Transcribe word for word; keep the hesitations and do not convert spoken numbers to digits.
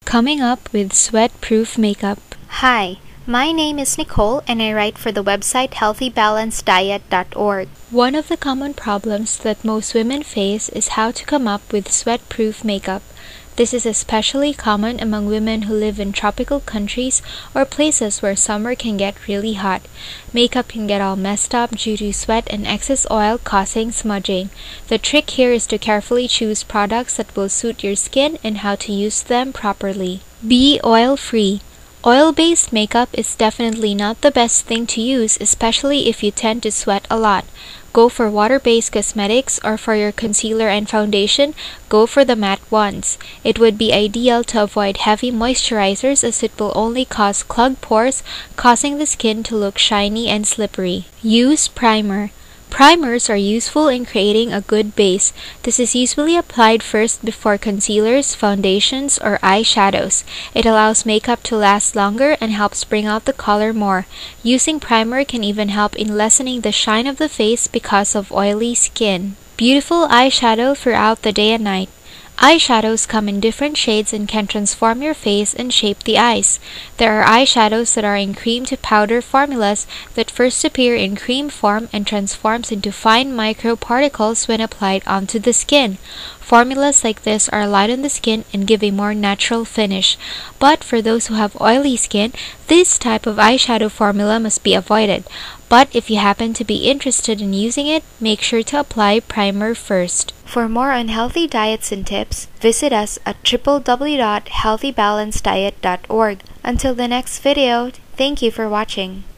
Coming up with sweat-proof makeup. Hi, my name is Nicole and I write for the website healthy balance diet dot org. One of the common problems that most women face is how to come up with sweat-proof makeup. This is especially common among women who live in tropical countries or places where summer can get really hot. Makeup can get all messed up due to sweat and excess oil causing smudging. The trick here is to carefully choose products that will suit your skin and how to use them properly. Be oil-free. Oil-based makeup is definitely not the best thing to use, especially if you tend to sweat a lot. Go for water-based cosmetics, or for your concealer and foundation, go for the matte ones. It would be ideal to avoid heavy moisturizers as it will only cause clogged pores, causing the skin to look shiny and slippery. Use primer. Primers are useful in creating a good base. This is usually applied first before concealers, foundations, or eyeshadows. It allows makeup to last longer and helps bring out the color more. Using primer can even help in lessening the shine of the face because of oily skin. Beautiful eyeshadow throughout the day and night. Eyeshadows come in different shades and can transform your face and shape the eyes. There are eyeshadows that are in cream to powder formulas that first appear in cream form and transforms into fine microparticles when applied onto the skin. Formulas like this are light on the skin and give a more natural finish. But for those who have oily skin, this type of eyeshadow formula must be avoided. But if you happen to be interested in using it, make sure to apply primer first. For more unhealthy diets and tips, visit us at w w w dot healthy balance diet dot org. Until the next video, thank you for watching.